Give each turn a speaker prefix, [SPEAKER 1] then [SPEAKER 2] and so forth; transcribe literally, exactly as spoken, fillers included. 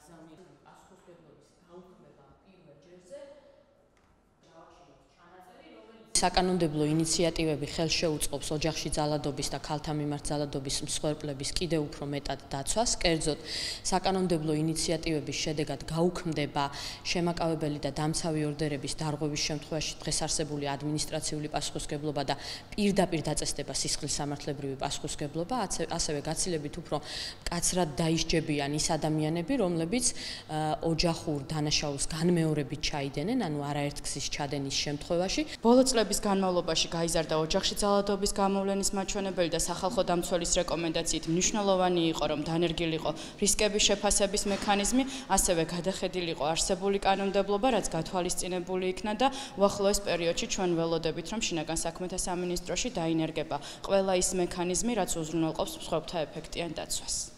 [SPEAKER 1] გაგზავნილი პასუხისმგებლობის გაუქმება პირველ ჯერზე დავაჩინოთ ჩანაწერი, რომელიც საკანონმდებლო ინიციატივები ხელშეუწყობს ოჯახში ძალადობის და ქალთა მიმართ ძალადობის მსხვერპლების კიდევ უფრო მეტად დაცვას. კერძოდ, საკანონმდებლო ინიციატივების შედეგად გაუქმდება შემაკავებელი და დამცავი ორდერების დარღვევის შემთხვევაში დღეს არსებული ადმინისტრაციული პასუხისმგებლობა და პირდაპირ დაწესდება სისხლისამართლებრივი პასუხისმგებლობა, ასევე გაცილებით უფრო მკაცრად დაისჯებიან ის ადამიანები, რომლებიც ოჯახურ დანაშაულს განმეორებით ჩაიდენენ, ანუ არაერთგზის ჩადენის შემთხვევაში.
[SPEAKER 2] ბოლო წლების განმავლობაში გაიზარდა ოჯახში ძალადობის გამოვლენის მაჩვენებელი და სახალხო დამცველის რეკომენდაციით მნიშვნელოვანი იყო, რომ დანერგილიყო რისკების შეფასების მექანიზმი, ასევე გადახედილიყო არსებული კანონმდებლობა, რაც გათვალისწინებული იქნა და უახლოეს პერიოდში ჩვენ ველოდებით, რომ შინაგან საქმეთა სამინისტროში დაინერგება ყველა ის მექანიზმი, რაც უზრუნველყოფს მსხვერპლთა ეფექტიან დაცვას.